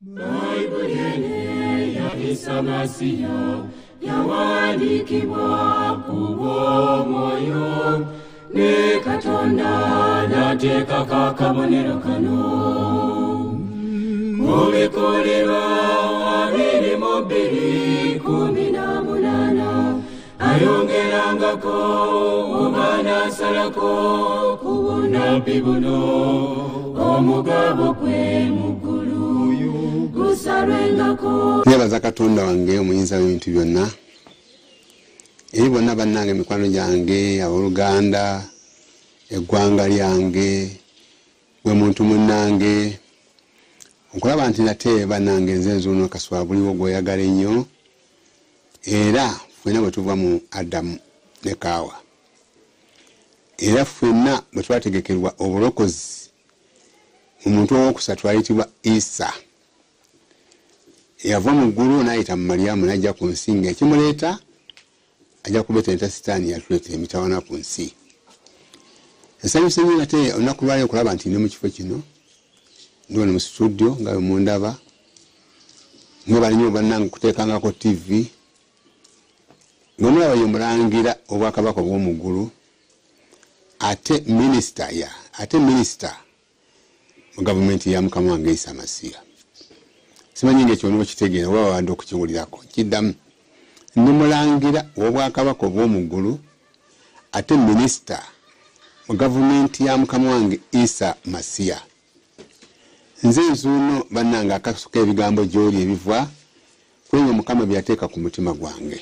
Baibuli ya Isa Masiya yawandiikibwa ku bw'omwoyo ne Katonda n'ateekako akabonero kano ku bikolwa 22:18 ayongerangako oba n'asalako ku bunnabbi buno omugabo gwe muggulu gusalwengako. Nebaza Katonda wange omuyinza w'ebintu byonna eri bonna bannange mikwano gyange abooluganda eggwanga lyange gwe muntu munnange nkulaba nti nate bannange nze nzuuno kaswa buliwo gw'oyagala ennyo era ffenna bwe tuva mu Adamu ne Kaawa era ffenna bwe twategekerwa obulokozi omuntu ow'okusatu ayitibwa Isa yava mu ggulu n'ayita mu Maryamu n'ajja ku nsi ng'ekimuleeta ajja kubetenta sitaani yatuleeta emitawaana ku nsi. Ensanyusa ennyo nate olunaku lwali okulaba nti ndi mu kifo kino ndi wano mu studio nga bwe mundaba mwebali nnyo bannange kuteekangako TV ng'omulaba ye mulangira obwakabaka obw'omu ggulu ate minisita mu gavumenti ya Mukama wange Isa Masiya. Simanyi ng'ekyo niwe kitegeera oba wabadde okukiwulirako kiddamu ndi mulangira w'obwakabaka obw'omu ggulu ate minisita mu gavumenti ya Mukama wange Isa Masiya. Nze nzuuno bannange akasuka ebigambo gy'oli ebiva kwenye Mukama byateeka ku mutima gwange.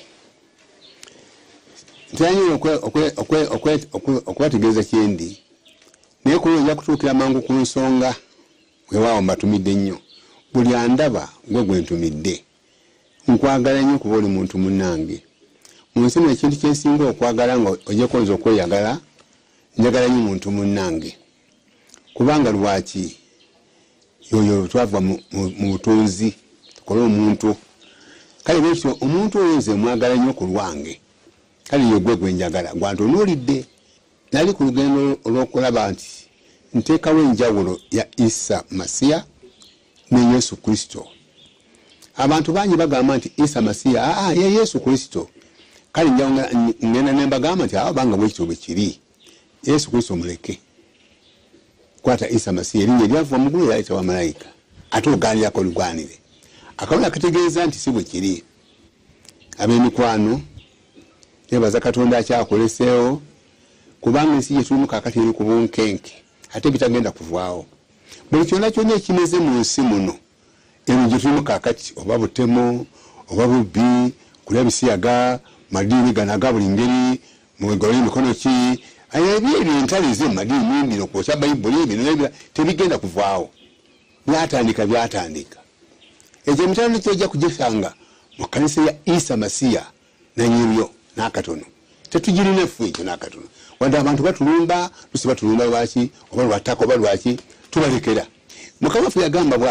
Ntanyira okwetegeeza kyendi naye kuno ojja kutuukira mangu ku nsonga weewaawo mbatumidde nnyo buli andaba gwe ntumidde nkwagala nnyo kuba oli muntu munnange mu nsi ekintu kyensinga okwagala nga ojjeko nze okweyagala njagala nnyo muntu munnange kubanga lwaki yoyo twava mu butunzi tukole omuntu kale bwekyo omuntu oyo nze mwagala nnyo ku lwange kale ye gwe njagala gwantunuulidde nali ku lugendo olw'okulaba nti nteekawo enjawulo ya Isa Masiya ne Yesu Kristo. Abantu bangi bagamba nti Isa Masiya ye Yesu Kristo kale ngenda ne mbagamba nti banga bwekityo bwe kiri Yesu Kristo muleke kwata Isa Masiya erinnya lyava mu ggulu yayita bamalayika ate ogaanirako lugwanire akabona kategeeza nti si bwe kiri. Ab'emikwano nebaza Katonda akyakoleseewo kubanga ensi gye tulimu kaakati eri ku bunkenke ate bitagenda kuvaawo. Buli kyonna kyonna ekimeze mu nsi muno eno gye tulimu kaakati oba butemo oba bubbi kulya bisiyaga madiini gano aga buli ngeri mugolo emikono ki ebyo entale ze madiini nembino kwokya bayibuli ebino tebigenda kuvaawo byatandika ekyo emitano kyojja kugisanga mu kkanisa ya Isa Masiya nanyibyo n'akatono tetugirina effu ekyo n'akatono wadde abantu batulumba lusi batulumba lwaki oba lwattaka oba lwaki tubalekera. Mukama waffe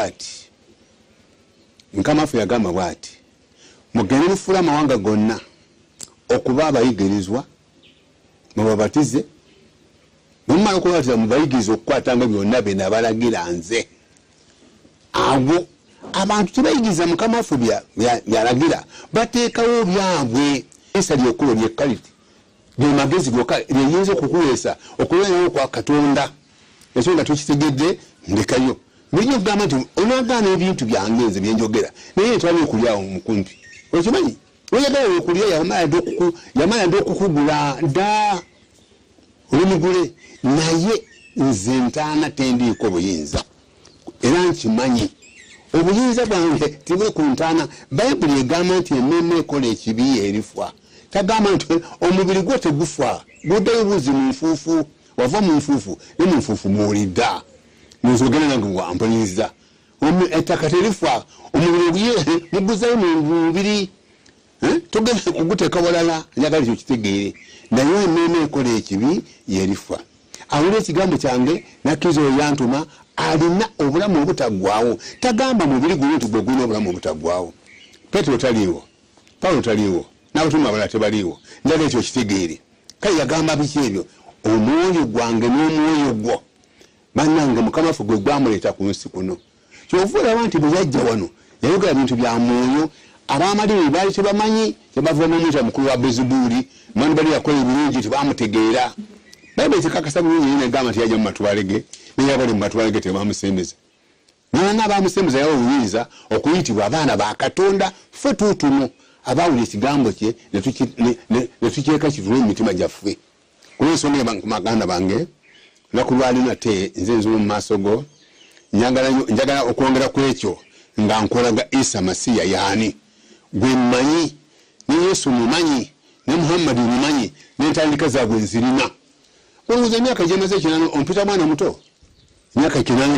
yagamba bw'ati mugende mufuule amawanga gonna okuba abayigirizwa mubabatize mumala okubatiza mubayigiriza okukwatanga byonna bye nabalagira nze. Abo abantu tebayigiriza Mukama waffe byalagira bateekawo byabwe. Isa ly'ekkubo lyekkaliti lyemagezi gokka lyeyinza okukuweesa okulwanawo kwa Katonda ekyo nga tukitegedde ndekayo. Bulijjo okugamba nti onaagaana ebintu byange nze byenjogera naye twali okulyawo mukumpi okimanyi oyagala okulya yamala dda okukugula dda oli mugule naye nze ntaana tendiiko buyinza era nkimanyi obuyinza bwange tibuli ku ntaana. Bayibuli egamba nti emmeeme ekola ekibi erifwa tagamba nti omubiri gwo tegufa guddayo buzi mu nfuufu wava mu nfuufu ne mu nfuufu mwolidda nzogera nange wampuliriza ettaka terifa omubiri oguye muguzayo mu mubiri togenda kuguteeka walala njagala ekyo kitegeere naye emmeeme ekola ekibi yerifa. Awulira ekigambo kyange nakkiriza oyo yantuma alina obulamu obutaggwaawo tagamba mubiri guno nti gwe gulina obulamu obutaggwaawo. Petero taliiwo, Pawulo taliiwo, n'abatume abalala tebaliiwo njagala ekyo kitegeere. Kale yagamba biki ebyo? Omwoyo gwange n'omwoyo gwo bannange Mukama waffe gwe gwamuleeta ku nsi kuno kyovuula abantu bwe yajja wano yayogera ebintu bya mwoyo abamaliri baali tebamanyi tebava n'omuyita mukulu wa Bezubuuli mani bali yakola ebirungi tebamutegeera bayibuli tekakasa bulungi nnyo negamba nti yajja mu matwale ge naye abali mu matwale ge tebamusembeza nanga abamusembeza yawa obuyinza okuyitibwa abaana ba Katonda ffe tuutuno abawulira ekigambo kye ne tukyeka kitule emitima gyaffe kulwensonga maganda bange lunaku lwali nate nze nzulu mu maaso go njagala okwongera ku ekyo nga nkolaga Isa Masiya yaani gwe mmanyi ne Yesu mumanyi ne Muhammad mumanyi n'entandika zaabwe nzirina olowooza emyaka gyemaze ekinaana ompita mwana muto emyaka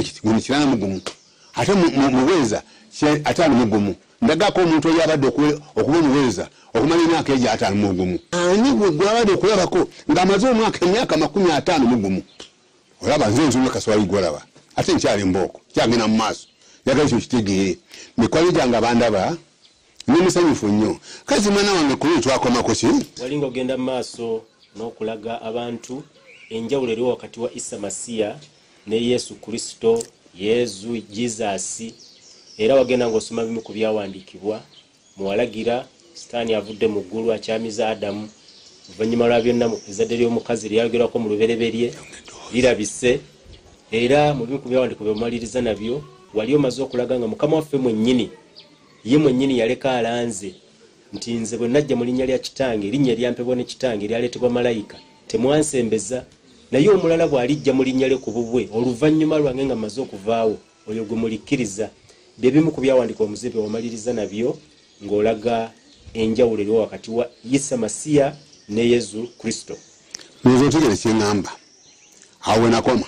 8 mugumu ate muweeza 5 mugumu ndagako omuntu oyo abadde okuba omuweeza okumala emyaka egyo 5 mugumu ani gwe abadde okulabako ng'amaze emyaka 50 mugumu olaba nze nzulu kaswali gwolaba ate nkyali mbooko kyagenda mu maaso njagala ekyo kitegeere mikwano gyange abandaba nemusanyufu nnyo kazi mwana wange kuli twakomako ki walinga ogenda mu maaso n'okulaga abantu enjawulo eriwo wakati wa Isa Masiya ne Yesu Kristo Yezu Jesus era wagenda ng'osoma bimu ku byawandiikibwa muwalagira sitaani avudde mu ggulu akyamiza Adamu oluvannyuma lwa byonna ezzadde ly'omukazi lyayogerwako mu lubereberye lirabise era mu bimu ku byawandiikibwa byemumaliriza nabyo wali omaze okulaga nga Mukama waffe mwennyini ye mwennyini yaleka alanze nti nze bwe najja mu linnya lya kitange erinnya eryampebwa ne kitange eryaleetebwa malayika temwansembeza naye omulala bw'alijja mu linnya lye ku bubwe oluvannyuma lwange nga mmaze okuvaawo oyo gwe mulikkiriza bye bimu ku byawandiikibwa omuzibe wamaliriza nabyo ng'olaga enjawulo eriwo wakati wa Isa Masiya ne Yesu Kristo nze otegere kyeŋŋamba awo we nakoma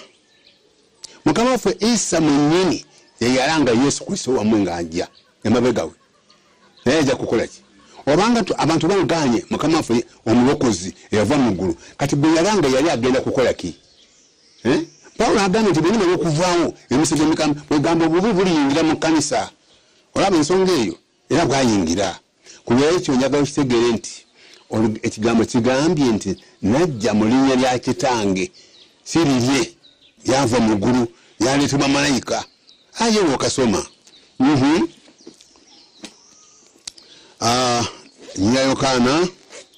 Mukama waffe Isa mwennyini ye yalanga Yesu Kristo wamwe ng'ajja emabega we naye ajja kukola ki obanga abantu bamuganye Mukama waffe omulokozi eyava mu ggulu kati bwe yalanga yali agenda kukola ki Pawulo agambye nti bwennyuma bw'okuvaawo emisege emikambwe bwegambo obubi buliyingira mu kkanisa olaba ensonga eyo era bwayingira ku lwekyo njagala okitegeere nti ekigambo kigambye nti najja mu linnya lya kitange si lirye yava mu ggulu yaleetebwa malayika aye wokasoma nnyina Yokaana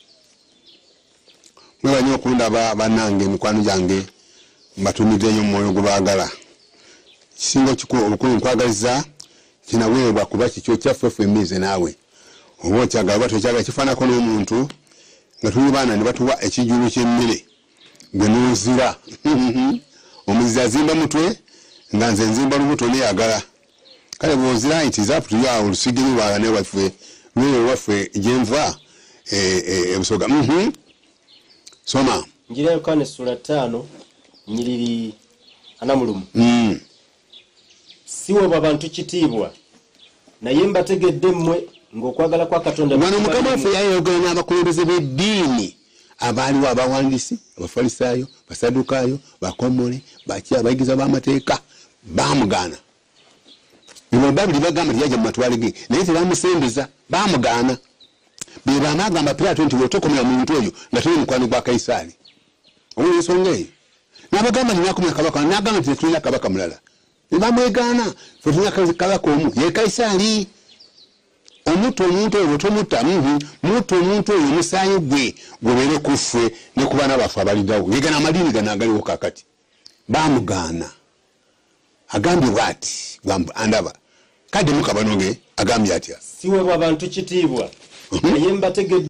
mwebanyo okundaba bannange mikwano gyange mbatumiddeyo mu mwoyo gwe baagala kisinga obukulu nkwagaliza kinaweebwa kuba kikyo kyaffe ffemmize naawe oba okyagala oba tokyagala kifaanako n'omuntu nga tuli baana ne batuwa ekijulu ky'emmere gwe nozira omuzizi azimba mutwe nga nze nzimba lubuto neyagala kale bw'ozira nti zaputuyo olusigi lubala ne waffe lweyo waffe gyenva ebusoga soma njira Yokaana essula 5 nnyiriri 40 siweebwa abantu kitiibwa naye mbategedde mmwe ng'okwagala kwa Katonda wano Mukama waffe yayogera n'abakulembeze b'eddiini abaaliwo abawandiisi abafalisaayo basadukaayo bakomole baki abayigiza b'amateeka baamugaana bino Babuli bagamba nti yajja mu matwale ge naye tebamusembeza baamugaana be baamagamba Piraato nti weetokomera muntu oyo nga tuli mukwano gwa Kaisaali owulira ensonga eyo n'abagamba nti nakomera kabaka n'agamba nti tetulina kabaka mulala ne bamwegaana fe tulina kabaka omu ye Kaisaali omuntu omuntu oyo tomutta muntu omuntu oyo omusaayi gwe gubeere ku ffe ne ku baana baffe abaliddawo yegana amadiini gano agaliwo kakati baamugaana agambye bw'ati andaba kadde mukabanoge agambye atya siweebwa abantu kitiibwa naye mbategedde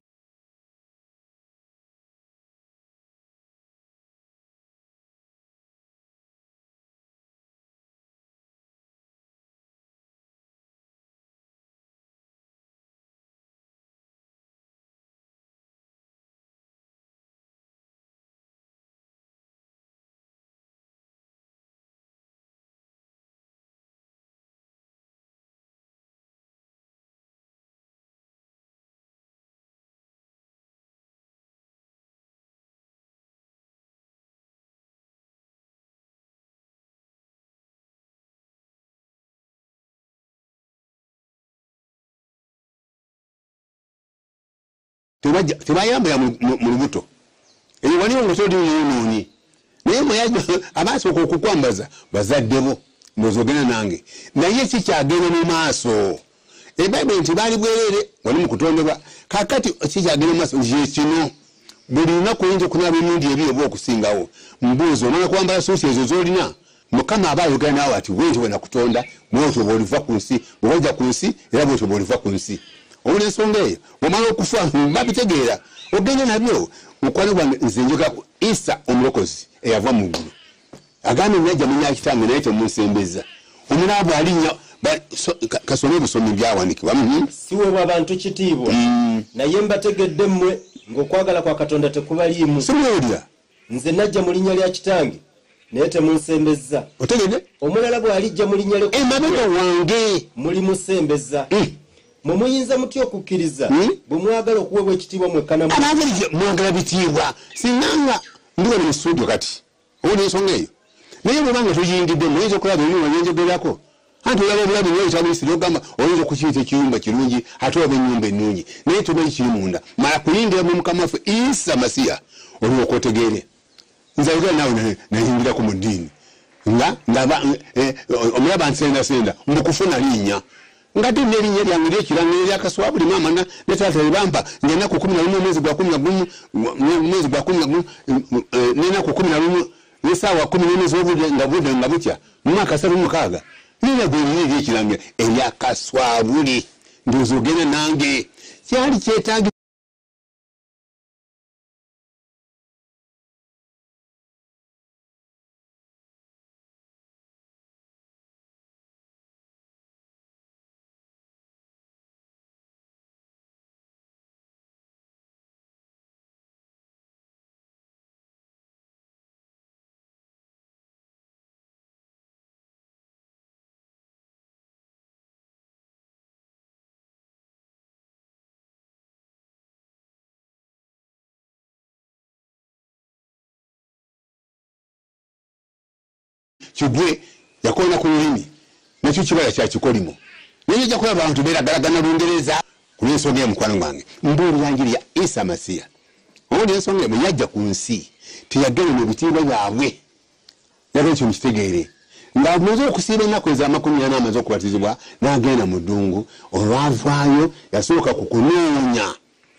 tebayambula mu lubuto eyo waliwo ng'otodi yonoonye naye mweyajja abaasooka okukwambaza bazaddebo nozogena nange naye kikyagenda mu maaso ebayibuli nti baali bwerere wali mu kutondebwa kakati kikyagenda mu maaso ye kino buli lunaku oyinza okunaaba emirundi ebiri oba okusingawo mbuuzi omala kwambala suusi ezo z'olina mukama aba ayogera naawe ati bwentyo bwe nakutonda bwentyo bw'oliva ku nsi bw'ojja ku nsi era bwentyo bw'oliva ku nsi obula ensonga eyo bw'omala okufa babitegeera ogenda nabyo mukwano gwange nze njogako Isa omulokozi eyava mu ggulu agambye najja munya kitange naye temunsembeza omulaabu alinnya kasome busomi byawanikibwa siweebwa abantu kitiibwa naye mbategedde mmwe ng'okwagala kwa Katonda tekubaliimu simuwulira nze najja mu linnya lya kitange naye temunsembeza otegedde omulala bw'alijja mu linnya lye emabega wange mulimusembeza mwe muyinza mutya okukkiriza bwe mwagala okuweebwa ekitiibwa mwekka abageri mwagala bitiibwa sinanga ndi wano mu studio kati owuli ensonga eyo naye bwebanga tuyingidde muyinza okulaba ebinyuma byenjogerako anti olaba obulabi nyo ekyabisiri ogamba oyinza okukiyita ekiyumba kirungi ate oba ennyumba ennungi naye tomanyi kiri munda mala kuyingira mu mukama waffe Isa Masiya oliwo okwotegeere nze ayogera naawe nayingirako mu ddiini nga omulaba nsendasenda mbukufuna linnya nga tulina erinnya lyange lyekiranga eryakaswa buli maama ne taata ebampa ng'ennaku 11 omwezi gwa 11 mwezi gwa 11 n'ennaku 11 n'essaawa 10 n'omwezi w'obudde nga budde nga butya mu mwaka 36 nina gwe erinnya eryekiranga eryakaswabuli ndowooza ogenda nange kyali kyetaagi kigwe yakona ku lulimi nakyo kibala kya kikolimo naye ejja kulaba abantu beeragalagana Lungereza ku lw'ensonga y'omukwano gwange mbuulira njiri ya Isa Masiya owuli ensonga bwe yajja ku nsi teyagenda mu bitiibwa byabwe yagenda ekyo mukitegeere nga amaze okusiiba ennaku ez'amakumi amaze okubatizibwa n'agenda mu ddungu olwavaayo yasooka ku kunoonya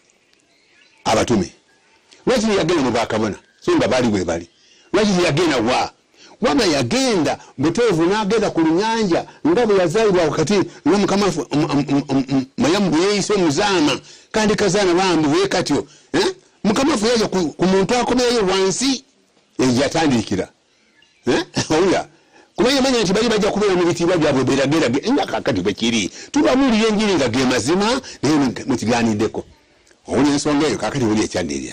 abatume lwaki yagenda mu bakabona so nga baali bwe bali lwaki yagenda wama yagenda buteevu n'agenda ku lunyanja nga bwe yazaalibwa wakati nga mukama mayamu bwe yeeyise omuzaana kandi kazaana bambi bwe katyo mukama waffe yaja ku muntu akomeyo wansi yatandikira owulira kuba yamanya nti bali bajja kubeera mu bitiibwa byabwe beeragerage nga kakati bwe kiri tubabuulira enjiri nga ge mazima naye mukigaaniddeko owulira ensonga eyo kakati wuli ekyandirya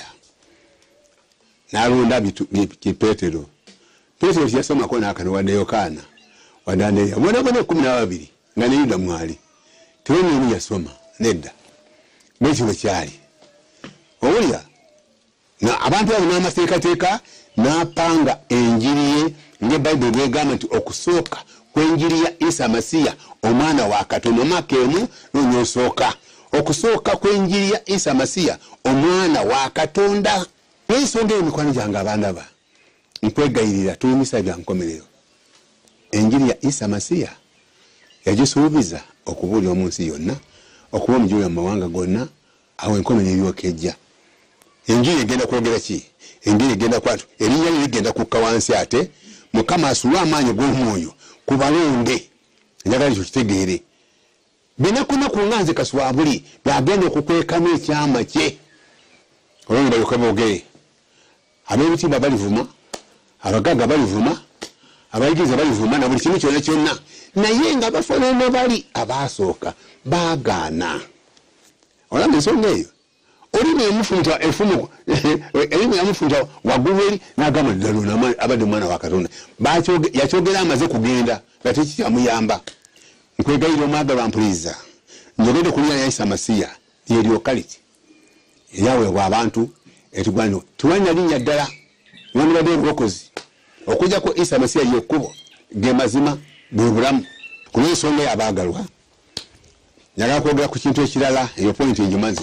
n'alonda Petero Petero yasomako n'akano wadde Yokaana wadde Andereya bonabona 12 nga ne Yuda mwali tewenyeemu yasoma nedda bwekyo bwe kyali owulira na abantu abo n'amateekateeka n'apanga enjiri ye ng'ebbayibuli bwegamba nti okusooka kw'enjiri ya Isa Masiya omwana wa Katonda omwaka emu n'onyosooka okusooka kw'enjiri ya Isa Masiya omwana wa Katonda n'ensonga y'emikwano gyange abandaba nkwegayirira tuyimisa bya nkomerero enjiri ya Isa Masiya yagisuubiza okubuulira mu nsi yonna okuba omujulira mu mawanga gonna awo enkomerero eryokejja enjiri egenda kwogera ki enjiri egenda kwatu erinnya lye ligenda kukka wansi ate mukama asulwa amaanyi g'omwoyo ku balonde njagala ekyo kitegeere binakunaku nga nze Kaswabuli byagenda okukwekamu ekyama kye olwonge balyoke boogere ab'ebitiibwa balivuma abagagga balivuma abayigiriza balivuma na buli kimu kyonna kyonna naye nga bafaanana bali abaasooka baagaana olaba ensonga eyo olimi yamufunta efumu erimu yamufunta waggulu eri n'agamba ddala abadde omwana wa Katonda yakyogera amaze kugenda nga tekikyamuyamba nkwegayira omwagalwa mpuliza njogedde ku linnya lya Isa Masiya lyeryoka liti eryaweebwa abantu etugwaniro tuwanya linnya ddala wandibadde obulokozi okujjako Isa Masiya yekkubo ge mazima bwe bulamu ku lw'ensonga y'abaagalwa njagala kwogera ku kintu ekirala eyo pointi enjumazi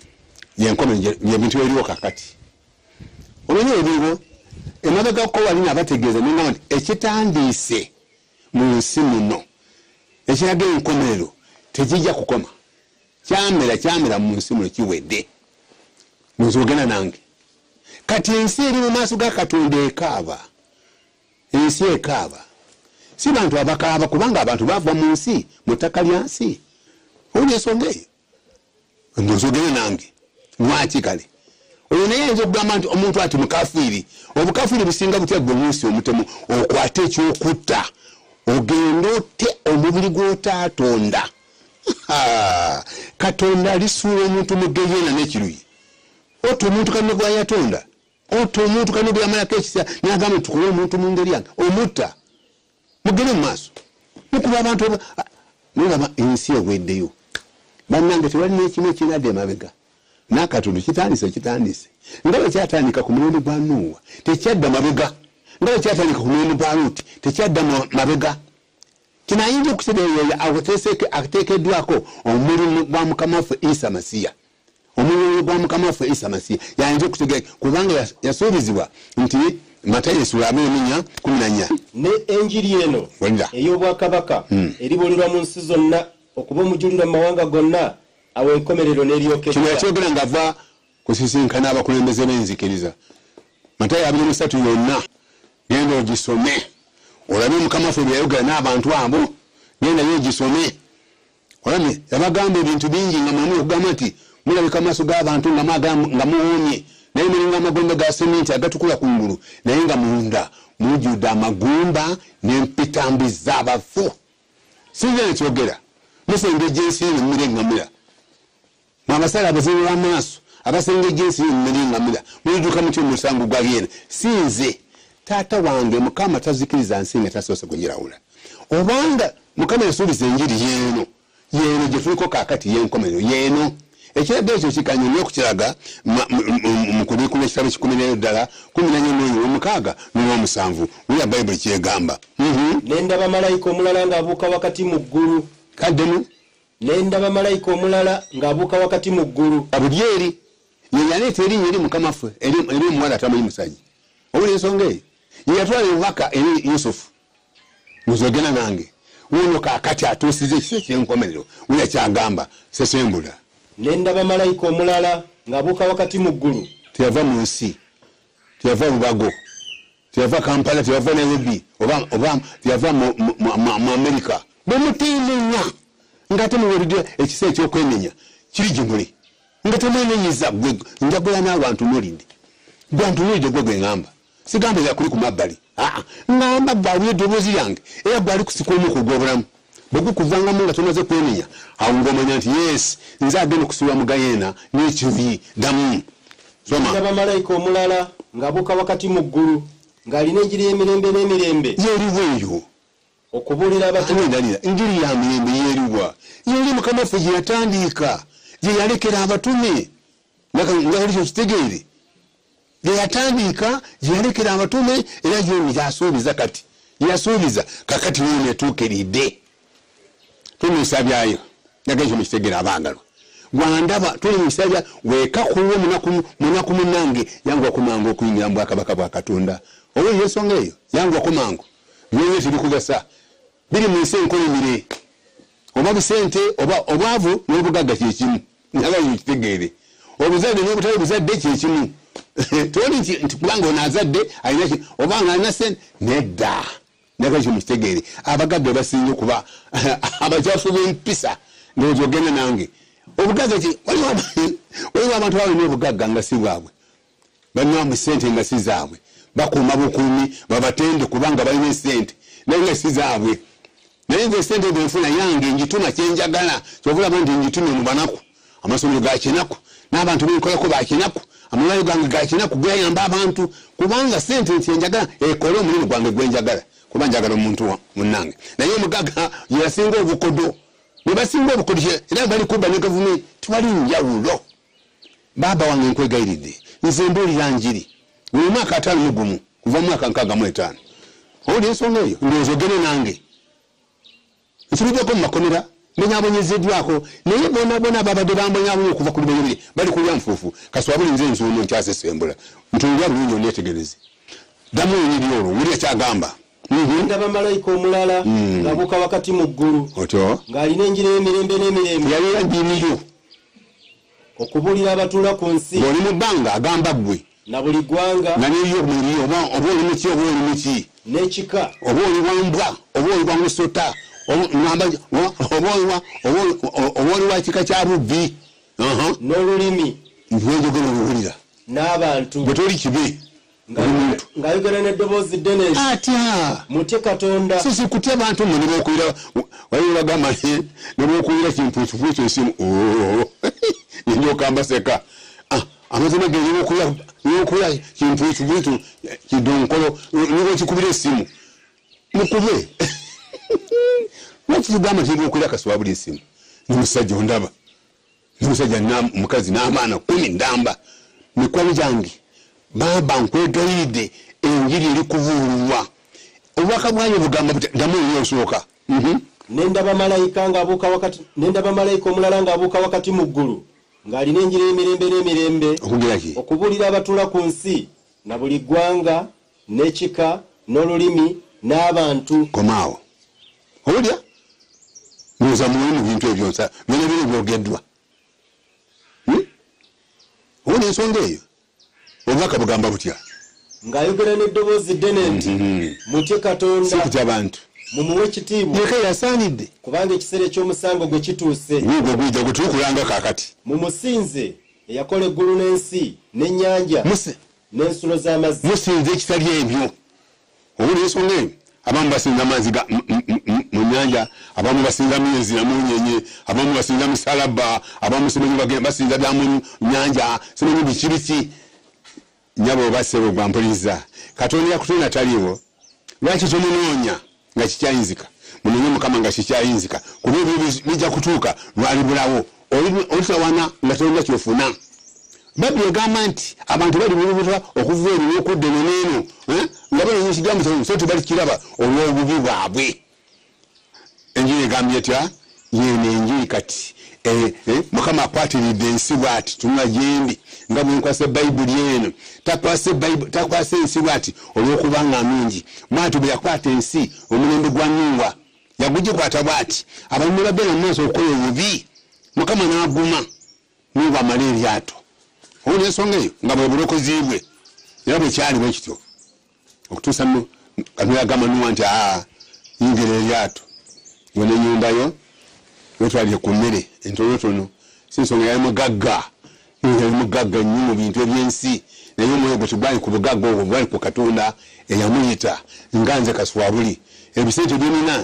y'ebintu ebiriwo kakati omanyi ebiriwo emabegako walina abategeeza ningamba nti ekitandiise mu nsi muno ekiraga enkomerero tekijja kukoma kyamera mu nsi muno kiwedde nozogenda nange kati ensi eri mu maaso ga Katonda ekaaba ensi ekaaba si bantu abakaaba kubanga abantu bava mu nsi mu ttaka lya nsi owulira ensonga eyo nozogenda nange lwaki kale oyo naye ayinza okugamba nti omuntu ati mukafiiri obukafiiri businga butya gwe munsi omutemu okwate ekyokutta ogenda otte omubiri gw'otaatonda Katonda alisuula omuntu mu geyeena n'ekiruyi oto omuntu kanne gwayatonda oto omuntu kanne bwe yamalako ekisa n'agamba tukole omuntu mu ngeri yange omutta mugende mu maaso mukuba abantu nolaba ensi eweddeyo bannange tewalina ekimu ekinadde emabega n'akatundu kitandise nga bwe kyatandika ku mulembe gwa Nuuwa tekyadda mabega nga bwe kyatandika ku mulembe gwa Luuti tekyadda mabega kino ayinza okutegeera ateekeddwako omulimu gwa Mukama waffe Isa Masiya omulimu gwa Mukama waffe Isa Masiya yayinza okutegeera kubanga yasuubizibwa nti Matayo essula 24 ne enjiri eno ey'obwakabaka eribuulirwa mu nsi zonna okuba omujulirwa mu mawanga gonna awo enkomerero n'eryokeddwa kino yakyogera ng'ava kusisinkana abakulembeze b'enzikiriza Matayo 23 yonna genda ogisome olabe Mukama waffe bye yayogera n'abantu abo genda yo ogisome olabye yabagamba ebintu bingi nga mwamu okugamba nti mulabika amaaso g'abantu nga muwoomye naye mulinga amagombe ga sementi agatukula kungulu naye nga munda mujjudde amagumba n'empitambi z'abafu singa nekyogera musengejja ensi mmere engamira mwabasala abazibu b'amaaso abasengejja ensi mmere engamira muliduka mutyo musango gwa byena sinze taata wange Mukama tazikiriza nsi nga tasoose kugirawula obanga Mukama yasuubiza enjiri yeeno gye tuliko kaakati y'enkomerero yeeno ekiragiro ekyo kikanye nnyo okukiraga mu kubiikula ekitabo 14 14 n'omusanvu wulira bayibuli kyegamba nendaba malayika omulala ng'abuuka wakati mu ggulu kaddemu nendaba malayika omulala ng'abuuka wakati mu ggulu abuli eri ye yaleeta erinnya eri Mukama waffe eri omuwala atamanyi musajja owulira ensonga eyo ye yatwala obubaka eri Yusufu muzogena nange wuno kaakati atuusiza ekisa ekyenkomerero wulira kyagamba sesembula nendaba malayika omulala ng'abuuka wakati mu ggulu teyava mu nsi teyava Bubago teyava Kampala teyava Nairobi oba teyava mu Amerika bwemutiinenya nga temuwulidde ekisa ekyokwenenya kiri gimuli nga temwenenyiza gwe njagula n'abantu mulidde gwantunulidde gwe gweŋŋamba sigamba yakuli ku mabbali ŋŋamba gwawulya eddoboozi lyange era gwali kusika omuku gw'obulamu bwe gukuvangamu nga tomaze kwenenya awo ng'omanya nti yes nze agenda okusiba mu gayeena n'ekiruyi damu soma ndaba malayika omulala ng'abuuka wakati mu ggulu ng'alina enjiri y'emirembe n'emirembe yeeriwa eyo okubuulira abatume endalira enjiri ya mirembe yeeriwa yeri Mukama waffe gye yatandika gye yalekera abatume nga oli kyokitegeere gye yatandika gye yalekera abatume era gyasuubiza kati yasuubiza kakati wuno etuukiridde tumusabyayo nagenzo mukitegeera abagalwa gwandaba tuli musabya wekakuwe munaku munange yangu akumango okuyingira mu bwakabaka bwa Katonda oba yensonga eyo yangu akumango byoyo tebikugasa biri mu nsi enkolimire oba busente oba obwavu n'obugagga kyekimu nabayo kitegeere obuzadde n'obutali buzadde kyekimu toli nti kubanga ono azadde alina obanga alina sente nedda nakakyo mukitegeere abagagga basinga okuba abakyafu b'empisa ndowooza ogenda nange obugagga waliwo abantu balina obugagga nga si bwabwe banywamu sente nga si zaabwe bakuuma bukuumi babatende kubanga balina esente naye nga si zaabwe naye nze esente bwenfuna yange njituma kyenjagala kyobulaba nti njitume mu banaku amasomero ga kinaku n'abantu benkolako ba kinaku amalwaliro gange ga kinaku gayamba abantu kubanga sente nti enjagala ekole omulimu gwange gwenjagala kuba njagala omuntu munnange naye omugagga yeyasinga obukodo bwe basinga obukodo era bali kuba ne gavumenti tewali njawulo baaba wange nkwegayiridde nze mbuulira njiri buli mwaka 5 kuva mu mwaka 65 owulira ensonga eyo ndowooza ogende nange nsibiddeko mu makomera mbonyabonyezeddwako naye bonabona babadde bambonyabonya okuva ku luberebere bali kulya nfuufu kaswabuli nze nzuuno nkyasesembula ntuulira bulungi onneetegereze damu enyiri olwo wulira kyagamba ndaba malayika omulala ng'abuuka wakati mu ggulu ng'alina enjiri y'emirembe n'emirembe yalina jjiniro okubuulira abatuula ku nsi ng'oli mu bbanga agamba ggwe na buli ggwanga nga n'ebyomubiri oba oli muki oba oli muki n'ekika oba oli wambwa oba oli wa musota oba oli wa kika kya bubbi n'olulimi ntiwenjogera oluwulira n'abantu bwe toli kibe ng'ayogera n'eddoboozi ddene atya mutye katonda sisi kutya bantu mwe nebookulira waliwo bagamba nebookulira kimpuukipuuki esimu nenjokambaseka amazima ge nebookulira kimpuukipuuki kidonkolo niwekikubira esimu mukube lwaki tugamba tebookulira kaswabula esimu nimusajja ondaba nimusajja omukazi n'abaana 10 ndamba mikwano gyange baba nkwegayidde enjiri eri kuvuululwa obubaka bwayo bugamba buti damu osooka nendaba malayika omulala ng'abuuka wakati mu ggulu ng'alina enjiri y'emirembe n'emirembe okubuulira abatuula ku nsi na buli ggwanga n'ekika n'olulimi n'abantu komaawo owulya ndowooza mulimu mu bintu ebyo byona bino byogeddwa owulya ensonga eyo obubaka bugamba butya ng'ayogera n'eddoboozi ddene nti mutye katonda sikutya abantu mumuwe ekitiibwa yeka yasaanidde kubanga ekiseera eky'omusango gwe kituuse gwe gwijja gwe tulikulanga kaakati mumusinze eyakola eggulu n'ensi n'ennyanja n'ensulo z'amazzi musinze ekitali ebyo owulira ensonga eyo abamu basinza amazzi mu nnyanja abamu basinza myezi namunyenye abamu basinza misalaba abamu simanyi basinza byamu nnyanja simanyi bikibiki nyabo obasebe gwampuliza katonda yakutonda taliwo lwaki tomunoonya nga kikyayinzika munonye mukama nga kikyayinzika kuba ebyo bijja kutuuka lwalibulawo olitawana nga tolina kyofuna babbi egamba nti abantu bali bulubuta okuva eri n'okudda neneeno nga balenya ekigambo kyamu so tebalikiraba olw'obubi bwabwe enjiri egambye etya yeeno enjiri kati mukama akwatiridde ensi bw'ati tunula gyendi nga bwenkwasa bayibuli eno takwasa ensi bw'ati olw'okubanga mingi mwati bwe yakwata ensi omulembe gwa Nuuwa yagugikwata bw'ati abalimi bagenda mu maaso okukola obubi mukama n'aguma Nuuwa amala eryato owulira ensonga eyo nga bwe bulokozi bwe era bwe kyali bwe kityo okutuusa Katonda yagamba Nuuwa nti yingira eryato gwe n'ennyumbayo wetwalire ku mmere entonotono si nsonga yali mugagga nnyo mu bintu ebyensi naye omwoyo gwe tegwali ku bugagga obwo gwali ku Katonda eyamuyita nga nze kaswabuli ebisente byonina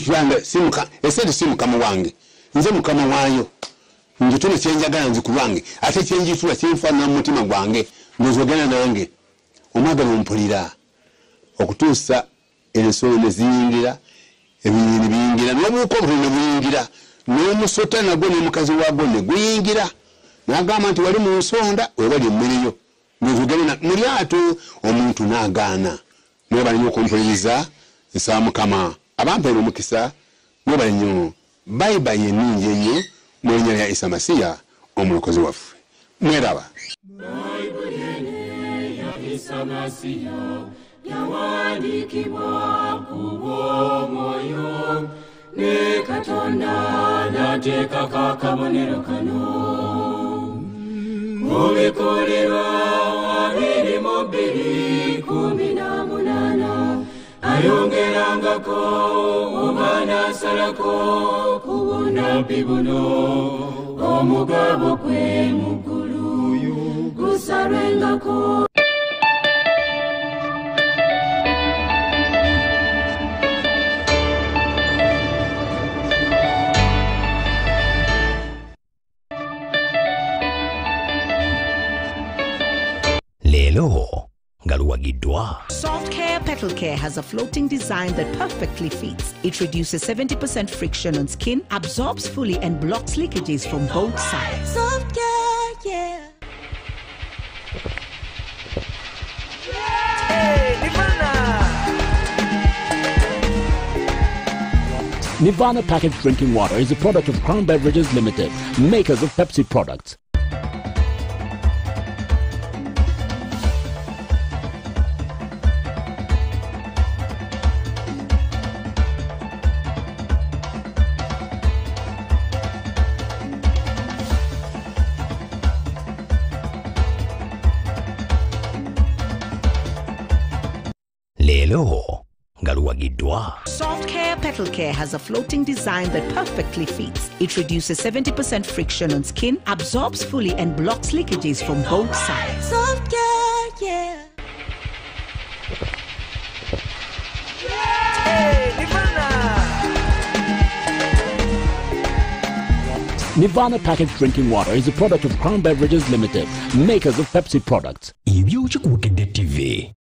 esente si mukama wange nze mukama waayo njitune kyenjagala nzi lwange ate kyenjitula kyenfaanana mu mutima gwange ndozogana nange omwagala ompulira okutuusa ensolo ne ziyingira ebinyini biyingira n'obuuka obutono ne buyingira n'omusota nagwo n'omukazi waagwo ne guyingira n'agamba nti wali mu nsonda webali emmereyo ndozogana mu lyato omuntu n'agaana mwebale nnyo okumpuliriza nsaba mukama abampeera omukisa mwebale nnyo bayiba yenningi ennyo mu linnya lya Isa Masiya omulokozi waffe mweraba yawandiikibwa ku bw'omwoyo ne Katonda n'ateekako akabonero kano mu bikolebwa 22:18 ayongerangako oba n'asalako ku bunnabbi buno omugabo gwe mu ggulu gusalwengako. Lelo Galuagidwa. Soft Care Petal Care has a floating design that perfectly fits. It reduces 70% friction on skin, absorbs fully and blocks leakages from both sides. Soft Care, yeah. Hey, Nirvana packaged drinking water is a product of Crown Beverages Limited, makers of Pepsi products. Lelo Galuagidwa. Soft Care Petal Care has a floating design that perfectly fits. It reduces 70% friction on skin, absorbs fully and blocks leakages from both sides. Soft care, yeah. Nirvana packaged drinking water is a product of Crown Beverages Limited, makers of Pepsi products. Ibyo chikuwekede TV.